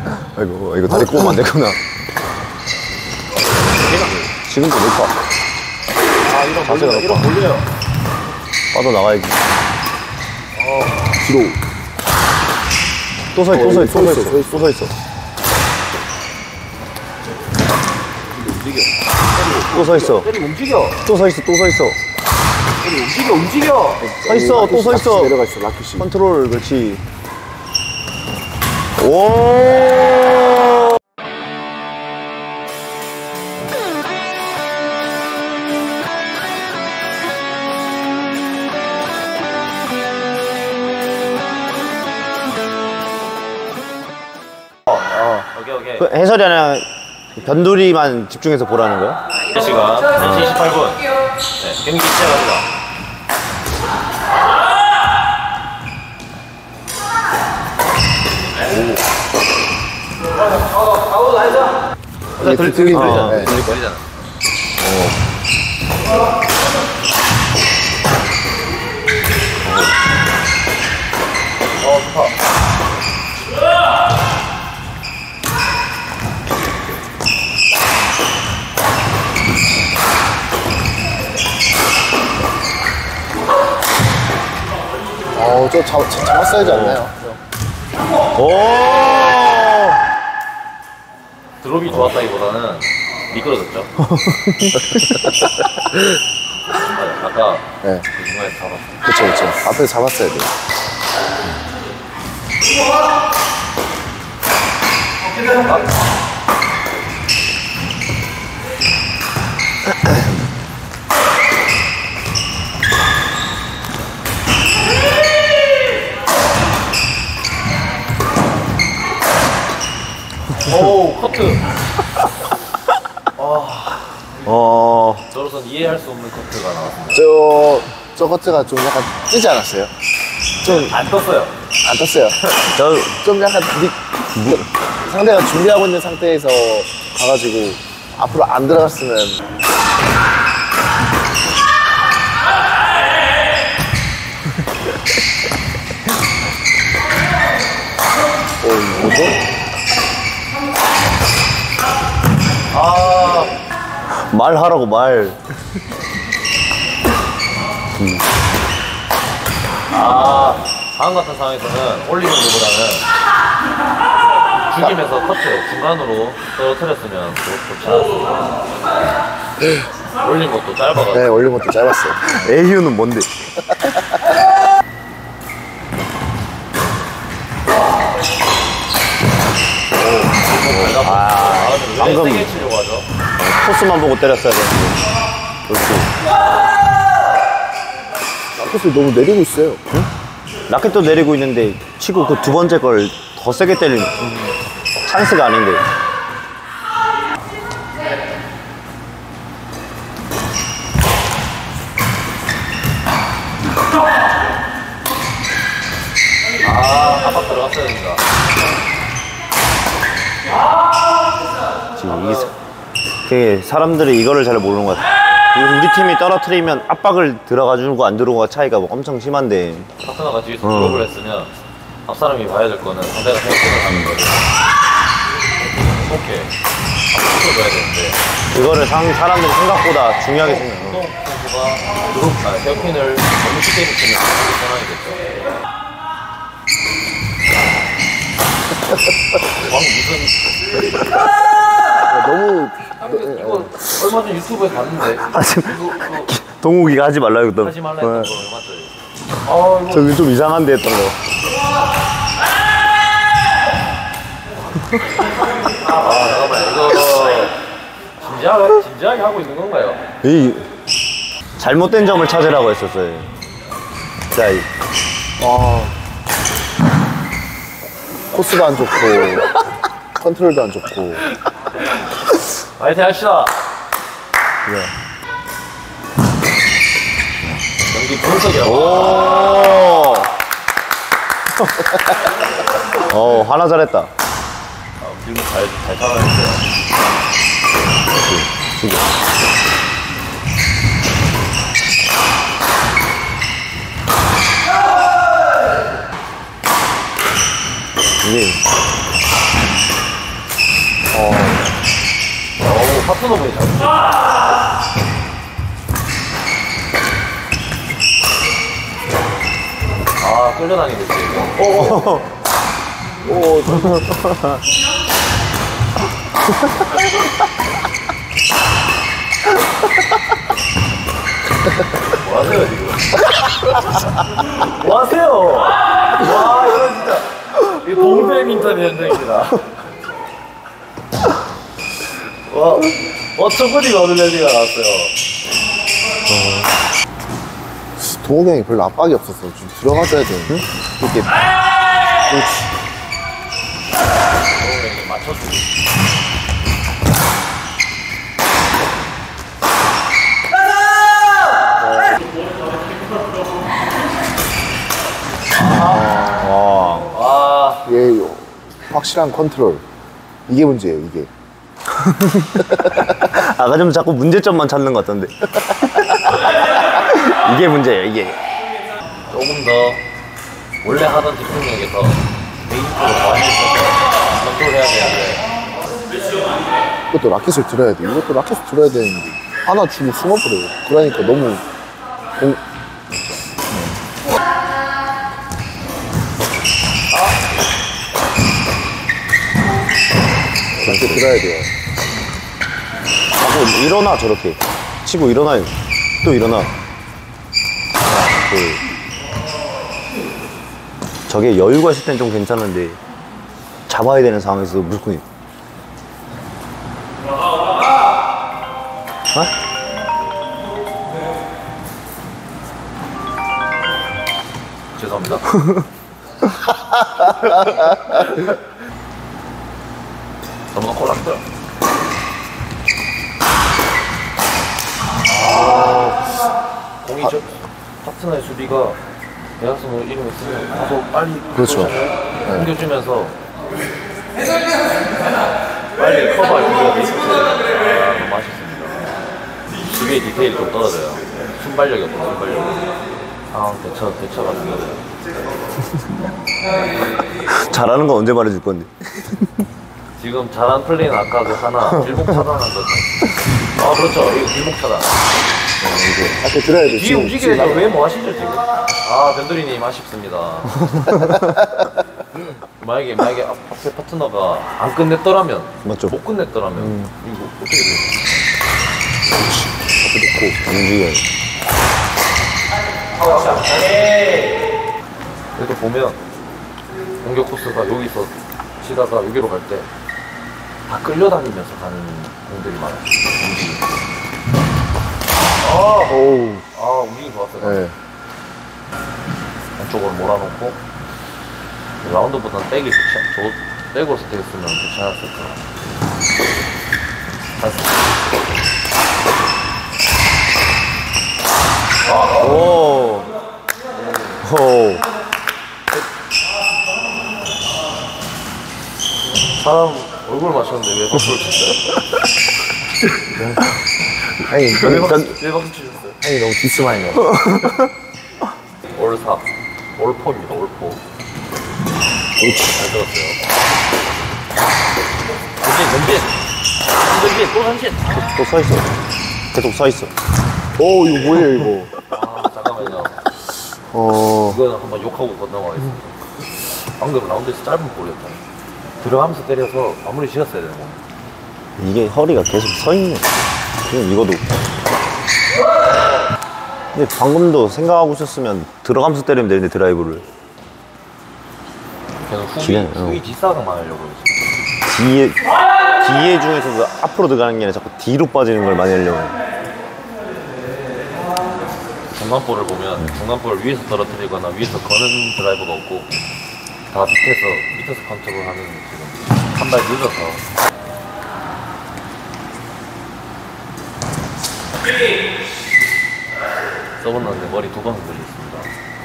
아이고, 이거 다리 꼬면 안 되구나. 지금도 높아. 아, 이런 몰려요. 빠져나가야지. 뒤로. 또 서 있어. 또 서 있어. 때리 움직여. 또 서 있어. 때리 움직여. 서 있어. 또 서 있어. 내려가 있어, 라켓이. 컨트롤, 그렇지. 오! 오케이. 그 해설이랑 변두리만 집중해서 보라는 거야? 시간 4시 28분. 네, 경기 시작합니다. 들리잖아. 네. 들리잖아. 저 잡았어야지 않나요? 오! 드롭이 좋았다기보다는 미끄러졌죠. 아까 네. 그 중간에 잡았어. 그쵸. 앞에서 잡았어야 돼요. 오, 커트. 저로선 이해할 수 없는 커트가 나왔습니다. 저 커트가 좀 약간 뜨지 않았어요? 안 떴어요. 안 떴어요. 좀 약간 상대가 준비하고 있는 상태에서 가가지고 앞으로 안 들어갔으면. 뭐죠? 말하라고, 말. 상황 같은 상황에서는 올리는 것보다는 죽이면서 커트 중간으로 떨어뜨렸으면 좋지 않았을까. 올린 것도 짧아가지고. 네, 올린 것도 짧았어요. AU는 뭔데? 방금 방금- 세게 치려고 하죠. 코스만 보고 때렸어야 되는데. 그렇지. 라켓을 너무 내리고 있어요. 라켓도 내리고 있는데 치고 그 두 번째 걸 더 세게 때리는 찬스가 아닌데. 한박 들어갔어야 됩니다. 지금 그게 사람들이 이거를 잘 모르는 것 같아. 우리 팀이 떨어뜨리면 압박을 들어가주고 안 들어오고가 차이가 뭐 엄청 심한데. 파트너가 뒤에서 드롭을 했으면 앞 사람이 봐야 될 거는 상대가 생각보다 가는 거죠. 오케이. 앞으로 봐야 되는데. 그거를 사람들이 생각보다 중요하게 생각해. 또 선수가 헤어핀을 너무 쉽게 붙이면 상황이 됐죠. 무슨 너무 이거 얼마 전 유튜브에 봤는데 동욱이가 하지 말라 했던. 하지 말라 했던 거 맞죠? 이거 저기 좀 이상한데 했던 거. 잠깐만 이거 진지하게 하고 있는 건가요? 이 잘못된 점을 찾으라고 했었어요. 자, 코스도 안 좋고 컨트롤도 안 좋고. 파이팅 합시다. 경기 분석이야. 하나 잘했다. 지금 잘 잡아냈어요. 이게 파트너분이 잘못했어. 아, 끌려다니고 있어, 이거. 오, 뭐 하세요, 지금? 뭐 하세요? 와, 이건 진짜. 이 동생 인터뷰 현장입니다. 초코디가 어느 랜디가 나왔어요. 동욱이 형이 별로 압박이 없었어. 좀 들어가줘야 되는데. 이렇게. 동생이 맞춰주고. 와. 예, 확실한 컨트롤. 이게 문제예요, 이게. 아까 좀 자꾸 문제점만 찾는 것 같던데. 이게 문제예요, 이게. 조금 더 원래 하던 집중력에 더 메인으로 많이 있어서 컨트롤해야 되는데. 이것도 라켓을 들어야 돼. 이것도 라켓을 들어야 되는데. 하나 주고 숨어버려요. 그러니까 너무. 라켓 들어야 돼요. 자꾸 일어나, 저렇게. 치고 일어나요. 또 일어나. 저게 여유가 있을 땐 좀 괜찮은데, 잡아야 되는 상황에서 무조건. 어? 죄송합니다. 너무 콜랐어요. 공이 저 파트너의 수비가 대학생으로 이름을 쓰면 가서 빨리 그렇죠. 옮겨주면서 빨리 커버할 준비가 돼 있어서 너무 맛있습니다. 수비의 디테일이 좀 떨어져요. 순발력이 없고 순발력이. 대처가 중요해요. 잘하는 건 언제 말해줄 건데. 지금 잘한 플레이는 아까 그 하나 일목 차단한 거. 아 그렇죠. 이거 일목 차단. 라켓 들어야 돼. 뒤에 움직이려서 왜 뭐 하시죠 지금? 아 변두리님 아쉽습니다. 만약에 앞에 파트너가 안 끝냈더라면, 맞죠. 못 끝냈더라면 이거 어떻게 돼요? 놓고 안 움직여요. 그래도 보면 공격 코스가 여기서 치다가 여기로 갈 때 다 끌려다니면서 가는 공들이 많아요. 움직임. 오우. 움직임 좋았어요. 네. 안쪽으로 몰아놓고 라운드보다는 백이 백으로 스택했으면 괜찮았을 거야. 오. 오. 사람 얼굴 맞췄는데 왜 박수를 쳤어요? 아니, 왜 박수 치셨어요? 아니, 너무 디스 많이 나. 올삽, 올포입니다. 올포. 잘 들었어요. 전진, 또 전진. 또 서 있어. 계속 서 있어. 오, 이거 뭐예요, 이거. 잠깐만요. 이거는 한번 욕하고 건너가겠습니다. 방금 라운드에서 짧은 볼이었잖아요. 들어가면서 때려서 마무리 지었어야 되는 거. 이게 허리가 계속 서 있네. 지금 이거도. 근데 방금도 생각하고 있었으면 들어가면서 때리면 되는데, 드라이브를. 계속 기회는, 후위 뒷사각만 하려고 그러지. 뒤에 중에서도 앞으로 들어가는 게 아니라 자꾸 뒤로 빠지는 걸 많이 하려고 해. 중간볼을 보면 중간볼을 위에서 떨어뜨리거나 위에서 거는 드라이버가 없고 다 밑에서 컨트롤하는 지금 한 발 늦어서. 써봤는데 머리 2번 흔들렸습니다.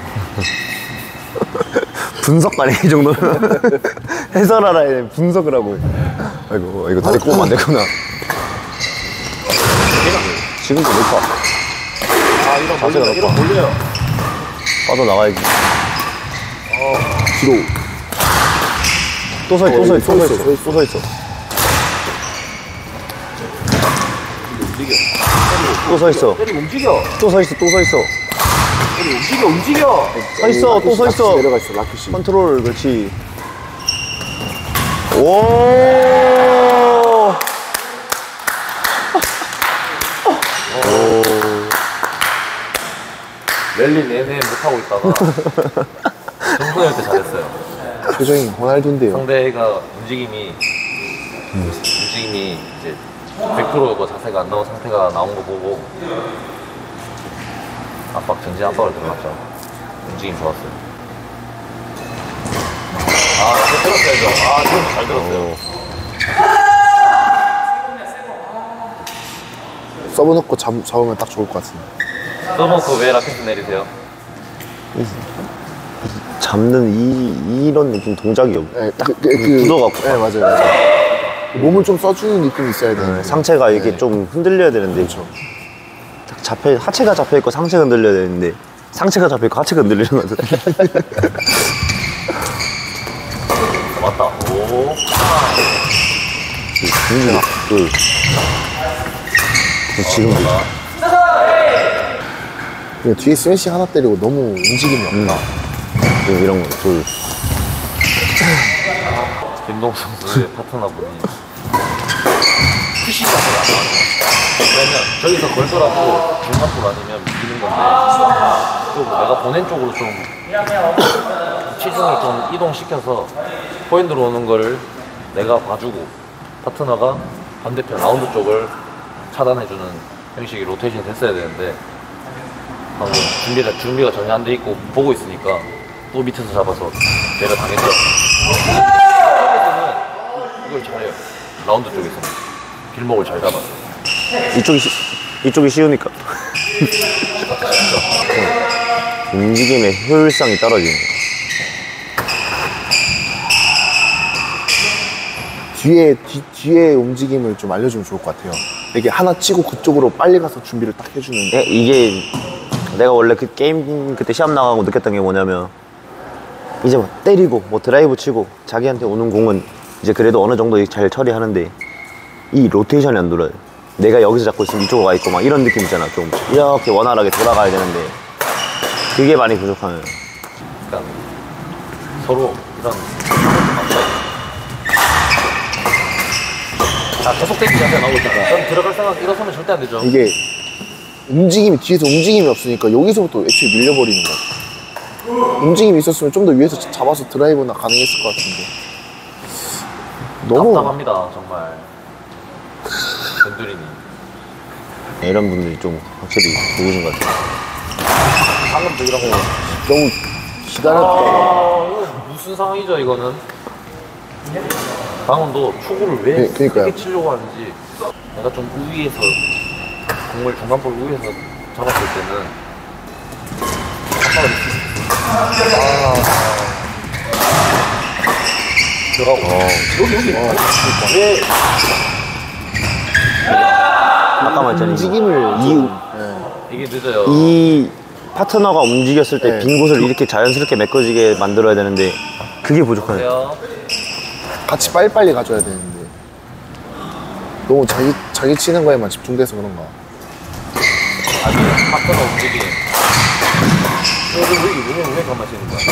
분석가네, 이 정도면. 해설하라 해, 분석을 하고 해. 아이고, 이거 다리 꼬면 안 되구나. 지금도 높아. 이런 몰려요. 빠져나가야지. 뒤로. 또 서 있어. 움직여. 또 서 있어. 때리고 움직여. 또 서 있어. 또 서 있어. 때리고 움직여. 서 있어. 또 서 있어. 내려가 있어, 라켓이. 컨트롤, 그렇지. 오. 랠리 내내 못하고 있다가 정선일 때 잘했어요. 표정이 호날두인데요. 상대가 움직임이 이제 100%뭐 자세가 안 나온 상태가 나온 거 보고 전진 압박을 들어갔죠. 움직임 좋았어요. 이거 들었어야죠. 지금 잘 들었어요. 서브 넣고 잡으면 딱 좋을 것 같은데. 써놓고 왜 라켓을 내리세요? 잡는 이런 느낌 동작이 없. 네, 구도가 없고. 네, 맞아요. 몸을 좀 써주는 느낌이 있어야 되는데. 상체가 이렇게 좀 흔들려야 되는데. 그렇죠. 하체가 잡혀있고 상체가 흔들려야 되는데 상체가 잡혀있고 하체가 흔들리는 것 같아. 맞다. 오. 지금도 그냥 뒤에 스매시 하나 때리고 너무 움직임이 없다. 이런 거 둘. 김동성 선수의 파트너분이 푸시샷을 안 하는 거예요. 왜냐면 저기서 걸더라도 중간볼 아니면 이기는 건데 좀 내가 보낸 쪽으로 좀 체중을 좀 이동시켜서 포인트로 오는 거를 내가 봐주고 파트너가 반대편 라운드 쪽을 차단해주는 형식의 로테이션이 됐어야 되는데 방금 준비가 전혀 안 돼 있고 보고 있으니까 또 밑에서 잡아서 내가 당했죠. 이걸 잘해요. 라운드 쪽에서 길목을 잘 잡았어. 이쪽이 쉬우니까. 움직임의 효율성이 떨어지는 거. 뒤에 움직임을 좀 알려주면 좋을 것 같아요. 이게 하나 치고 그쪽으로 빨리 가서 준비를 딱 해주는. 이게 내가 원래 그 게임 그때 시합 나가고 느꼈던 게 뭐냐면 이제 뭐 때리고 뭐 드라이브 치고 자기한테 오는 공은 이제 그래도 어느 정도 잘 처리하는데 이 로테이션이 안 돌아요. 내가 여기서 잡고 있으면 이쪽으로 가 있고 막 이런 느낌 있잖아. 좀 이렇게 원활하게 돌아가야 되는데 그게 많이 부족하네요. 그러니까 서로 이런 계속 땡기 자세가 나오고 있으니까 전 들어갈 생각 일어서면 절대 안 되죠. 이게 뒤에서 움직임이 없으니까 여기서부터 애초에 밀려버리는 것 같아요. 움직임이 있었으면 좀 더 위에서 잡아서 드라이브나 가능했을 것 같은데. 너무 답답합니다 정말. 변두리님 이런 분들이 좀 확실히 좋으신 것 같아요. 방금도 이런 거 너무 기다렸다. 이거 무슨 상황이죠 이거는? 방금도 초구를 왜 네, 그러니까요. 세게 치려고 하는지 내가 좀 우위에서 공을 중간볼 우위에서 잡았을 때는 들어가고 여기 왜 아까 말했잖아요. 움직임을 이게 늦어요. 이 파트너가 움직였을 때 네. 빈 곳을 이렇게 자연스럽게 메꿔지게 만들어야 되는데 그게 부족하네요. 같이 빨리빨리 가져야 되는데 너무 자기 치는 거에만 집중돼서 그런가. 아니 파트너 움직임 왜 가만히 있는 거야?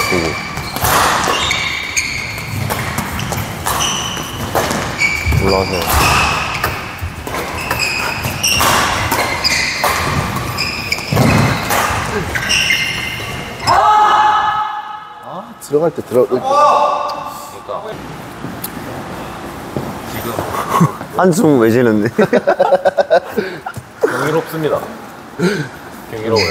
올라가세요. 들어갈 때 그러니까 지금 한숨 왜 쉬는데? 경이롭습니다. 경이로워요.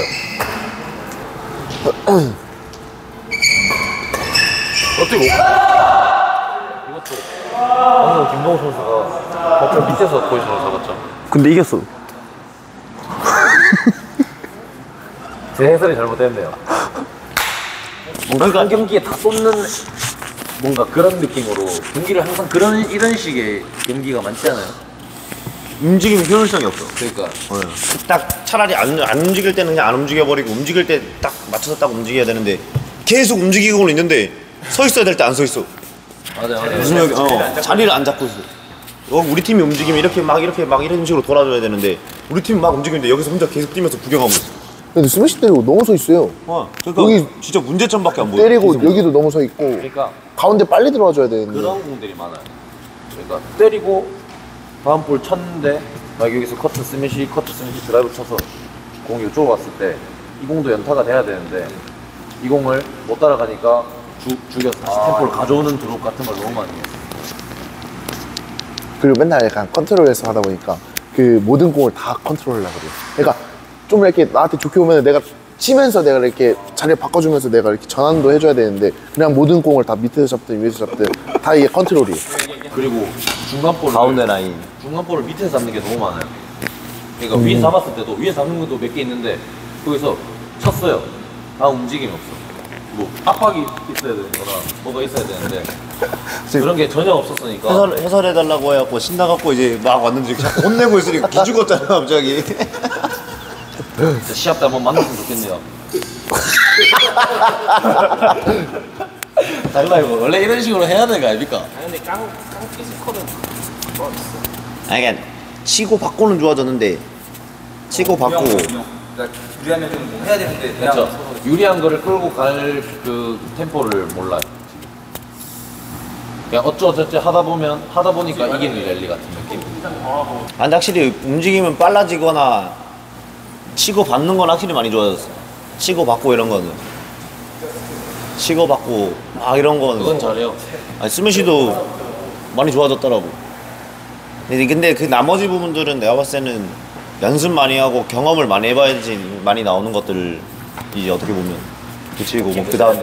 어떻게 이것도 방금 김동호 선수가 버클 밑에서 포지션을 잡았죠. 근데 이겼어. 제 해설이 잘못됐네요. 뭔가 한 경기에 다 쏟는 뭔가 그런 느낌으로 경기를 항상 이런 식의 경기가 많지 않아요? 움직임 효율성이 없어. 그러니까 딱 차라리 안 움직일 때는 그냥 안 움직여버리고 움직일 때 딱 맞춰서 딱 움직여야 되는데 계속 움직이고는 있는데 서 있어야 될 때 안 서 있어. 맞아요. 무슨 자리를 안 잡고 있어. 우리 팀이 움직이면 이렇게 막 이런 식으로 돌아줘야 되는데 우리 팀 막 움직이는데 여기서 혼자 계속 뛰면서 구경하고 있어. 근데 스매시 때리고 넘어서 있어요. 그러니까 여기 진짜 문제점밖에 안 보여. 때리고 계속. 여기도 넘어서 있고 그러니까 가운데 빨리 들어와줘야 되는데. 그런 공들이 많아요. 그러니까 때리고 다음 볼 쳤는데 막 여기서 커트 스매시 드라이브 쳐서 공이 이쪽으로 왔을 때 이 공도 연타가 돼야 되는데 이 공을 못 따라가니까 죽여서 다시 템포를 가져오는 드롭 같은 걸 너무 많이 해요. 그리고 맨날 약간 컨트롤해서 하다 보니까 그 모든 공을 다 컨트롤하려고 그래요. 그러니까 좀 이렇게 나한테 좋게 오면 내가 치면서 내가 이렇게 자리를 바꿔주면서 내가 이렇게 전환도 해줘야 되는데 그냥 모든 공을 다 밑에서 잡든 위에서 잡든 다 이게 컨트롤이에요. 그리고 중간 볼을 가운데 라인. 중간 볼을 밑에서 잡는 게 너무 많아요. 그러니까 위에서 잡았을 때도 위에서 잡는 것도 몇 개 있는데 거기서 쳤어요. 다음 움직임이 없어. 뭐 압박이 있어야 되거나 뭐가 있어야 되는데 그런 게 전혀 없었으니까 해설해달라고 해갖고 신나갖고 이제 막 왔는데 자꾸 혼내고 있으니까 기죽었잖아 갑자기. 진짜 시합 때 한번 만났으면 좋겠네요. 달라 이거 원래 이런 식으로 해야 되는 거 아닙니까? 근데 깡 피지컬은 좋아졌어. 아니 그냥 치고 받고는 좋아졌는데 치고 받고 유리하면 좀 해야 되는데 그렇죠. 유리한 거를 끌고 갈 그 템포를 몰라요. 지금. 그냥 어쩌저쩌 하다 보니까 이기는 랠리 같은 느낌. 근데 확실히 움직이면 빨라지거나 치고 받는 건 확실히 많이 좋아졌어. 치고 받고 이런 거는 치고 받고 막 이런 거는 그건 잘해요. 아니 스매시도 많이 좋아졌더라고. 근데 그 나머지 부분들은 내가 봤을 때는 연습 많이 하고 경험을 많이 해봐야지 많이 나오는 것들을 이제 어떻게 보면 붙이고 뭐 그다음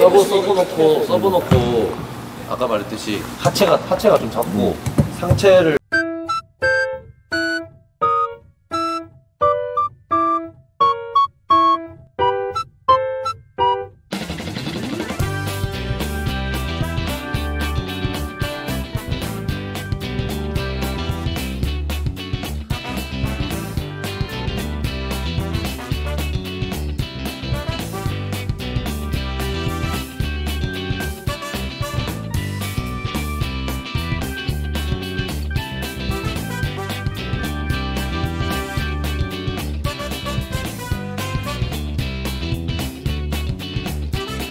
서브 놓고 아까 말했듯이 하체가 좀 잡고 상체를